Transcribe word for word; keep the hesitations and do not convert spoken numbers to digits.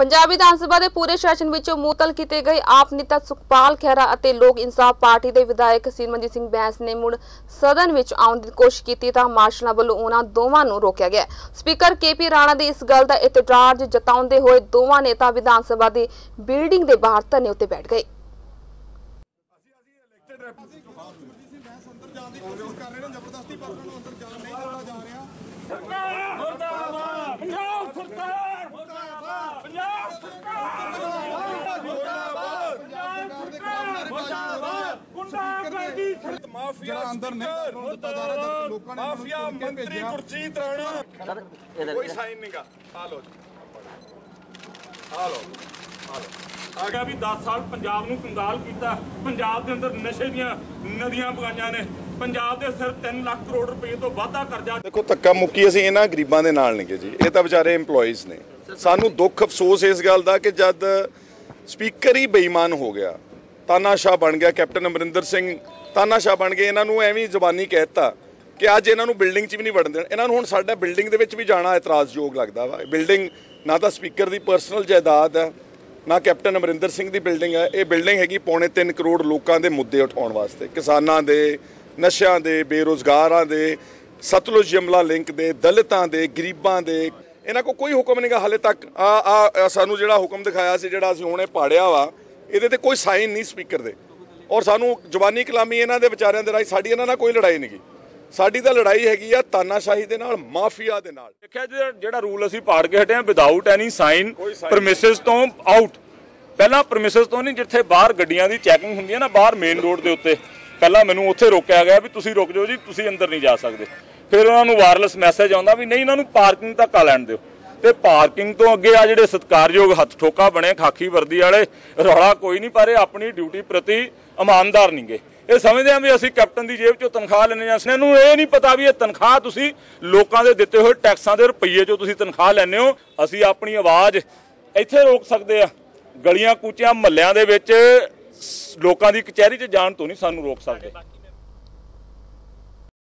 पंजाब विधान सभा के पूरे सैशन विचों मुअत्तल किए गए आप नेता सुखपाल खैरा और लोक इंसाफ पार्टी के विधायक सिमरनजीत सिंह बैंस ने मुड़ सदन विच आउण की कोशिश की तां मार्शलां वल्लों उन्हां दोवां नूं रोकिया गया। स्पीकर के पी राणा की इस गल का इतराज जताउंदे होए दोवां नेता विधान सभा की बिल्डिंग के बाहर धरने उत्ते बैठ गए। माफिया अंदर माफिया मंत्री गुरजीत राणा कोई साइन नहीं का आ लो आ लो आ लो आ गया भी दस साल पंजाब नूं कंगाल कीता। पंजाब दे अंदर नशे दियां नदियां बगाइयां ने। पंजाब दे सिर तीन लाख करोड़ रुपए तो वाधा करजा। देखो धक्का मुक्की ਅਸੀਂ ਇਹਨਾਂ ਗਰੀਬਾਂ ਦੇ ਨਾਲ ਨਹੀਂ ਜੀ, ਇਹ ਤਾਂ ਵਿਚਾਰੇ EMPLOYEES ਨੇ। ਸਾਨੂੰ ਦੁੱਖ ਅਫਸੋਸ ਇਸ ਗੱਲ ਦਾ ਕਿ ਜਦ ਸਪੀਕਰ ਹੀ ਬੇਈਮਾਨ ਹੋ ਗਿਆ, ਤਾਨਾਸ਼ਾਹ ਬਣ ਗਿਆ, ਕੈਪਟਨ ਅਮਰਿੰਦਰ ਸਿੰਘ ਤਾਨਾਸ਼ਾਹ ਬਣ ਗਏ, ਇਹਨਾਂ ਨੂੰ ਐਵੇਂ ਜ਼ਬਾਨੀ ਕਹਿਤਾ ਕਿ ਅੱਜ ਇਹਨਾਂ ਨੂੰ ਬਿਲਡਿੰਗ 'ਚ ਵੀ ਨਹੀਂ ਵੜਨ ਦੇਣ। ਇਹਨਾਂ ਨੂੰ ਹੁਣ ਸਾਡਾ ਬਿਲਡਿੰਗ ਦੇ ਵਿੱਚ ਵੀ ਜਾਣਾ ਇਤਰਾਜ਼ਯੋਗ ਲੱਗਦਾ ਵਾ। ਬਿਲਡਿੰਗ ਨਾ ਤਾਂ ਸਪੀਕਰ ਦੀ ਪਰਸਨਲ ਜਾਇਦਾਦ ਹੈ, ਨਾ ਕੈਪਟਨ ਅਮਰਿੰਦਰ ਸਿੰਘ ਦੀ ਬਿਲਡਿੰਗ ਹੈ। ਇਹ ਬਿਲਡਿੰਗ ਹੈਗੀ ਪੌਣੇ ਤਿੰਨ ਕਰੋੜ ਲੋਕਾਂ ਦੇ ਮੁੱਦੇ ਉਠਾਉਣ ਵਾਸਤੇ, ਕਿਸਾਨਾਂ ਦੇ, ਨਸ਼ਿਆਂ ਦੇ, ਬੇਰੁਜ਼ਗਾਰਾਂ ਦੇ, ਸਤਲੁਜ ਯਮਲਾ ਲਿੰਕ ਦੇ, ਦਲਿਤਾਂ ਦੇ, ਗਰੀਬਾਂ ਦੇ। ਇਹਨਾਂ ਕੋਲ ਕੋਈ ਹੁਕਮ ਨਹੀਂਗਾ ਹਾਲੇ ਤੱਕ। ਆ ਆ ਸਾਨੂੰ ਜਿਹੜਾ ਹੁਕਮ ਦਿਖਾਇਆ ਸੀ, ਜਿਹੜਾ ਅਸੀਂ ਹੁਣੇ ਪਾੜਿਆ ਵਾ, ਇਹਦੇ ਤੇ ਕੋਈ ਸਾਈਨ ਨਹੀਂ ਸਪੀਕਰ ਦੇ। ਔਰ ਸਾਨੂੰ ਜ਼ੁਬਾਨੀ ਕਲਾਮੀ ਇਹਨਾਂ ਦੇ ਵਿਚਾਰਿਆਂ ਦੇ ਰਾਹੀਂ, ਸਾਡੀ ਇਹਨਾਂ ਨਾਲ ਕੋਈ ਲੜਾਈ ਨਹੀਂ ਗੀ। ਸਾਡੀ ਤਾਂ ਲੜਾਈ ਹੈਗੀ ਆ ਤਾਨਾਸ਼ਾਹੀ ਦੇ ਨਾਲ, ਮਾਫੀਆ ਦੇ ਨਾਲ। ਦੇਖਿਆ ਜਿਹੜਾ ਰੂਲ ਅਸੀਂ ਪਾੜ ਕੇ ਹਟੇ ਆ, ਵਿਦਆਊਟ ਐਨੀ ਸਾਈਨ ਪਰਮਿਸਿਸ ਤੋਂ ਆਊਟ। ਪਹਿਲਾਂ ਪਰਮਿਸਿਸ ਤੋਂ ਨਹੀਂ, ਜਿੱਥੇ ਬਾਹਰ ਗੱਡੀਆਂ ਦੀ ਚੈਕਿੰਗ ਹੁੰਦੀ ਹੈ ਨਾ, ਬਾਹਰ ਮੇਨ ਰੋਡ ਦੇ ਉੱਤੇ, ਪਹਿਲਾਂ ਮੈਨੂੰ ਉੱਥੇ ਰੋਕਿਆ ਗਿਆ ਵੀ ਤੁਸੀਂ ਰੁਕ ਜਾਓ ਜੀ, ਤੁਸੀਂ ਅੰਦਰ ਨਹੀਂ ਜਾ ਸਕਦੇ। ਫਿਰ ਉਹਨਾਂ ਨੂੰ ਵਾਇਰਲੈਸ ਮੈਸੇਜ ਆਉਂਦਾ ਵੀ ਨਹੀਂ, ਇਹਨਾਂ ਨੂੰ ਪਾਰਕਿੰਗ ਤੱਕ ਆ ਲੈਣ ਦਿਓ। ਤੇ ਪਾਰਕਿੰਗ ਤੋਂ ਅੱਗੇ ਆ ਜਿਹੜੇ ਸਤਿਕਾਰਯੋਗ ਹੱਥ ਠੋਕਾ ਬਣੇ ਖਾਕੀ ਵਰਦੀ ਵਾਲੇ, ਰੌਲਾ ਕੋਈ ਨਹੀਂ, ਪਰ ਇਹ ਆਪਣੀ ਡਿਊਟੀ ਪ੍ਰਤੀ ਇਮਾਨਦਾਰ ਨਹੀਂ ਗੇ। ਇਹ ਸਮਝਦੇ ਆ ਵੀ ਅਸੀਂ ਕੈਪਟਨ ਦੀ ਜੇਬ ਚੋਂ ਤਨਖਾਹ ਲੈਣੇ ਆ। ਇਹਨਾਂ ਨੂੰ ਇਹ ਨਹੀਂ ਪਤਾ ਵੀ ਇਹ ਤਨਖਾਹ ਤੁਸੀਂ ਲੋਕਾਂ ਦੇ ਦਿੱਤੇ ਹੋਏ ਟੈਕਸਾਂ ਦੇ ਰੁਪਈਏ ਚੋਂ ਤੁਸੀਂ ਤਨਖਾਹ ਲੈਂਦੇ ਹੋ। ਅਸੀਂ ਆਪਣੀ ਆਵਾਜ਼ ਇੱਥੇ ਰੋਕ ਸਕਦੇ ਆ, ਗਲੀਆਂ ਕੂਚਿਆਂ ਮਹੱਲਿਆਂ ਦੇ ਵਿੱਚ ਲੋਕਾਂ ਦੀ ਕਚਹਿਰੀ 'ਚ ਜਾਣ ਤੋਂ ਨਹੀਂ ਸਾਨੂੰ ਰੋਕ ਸਕਦੇ।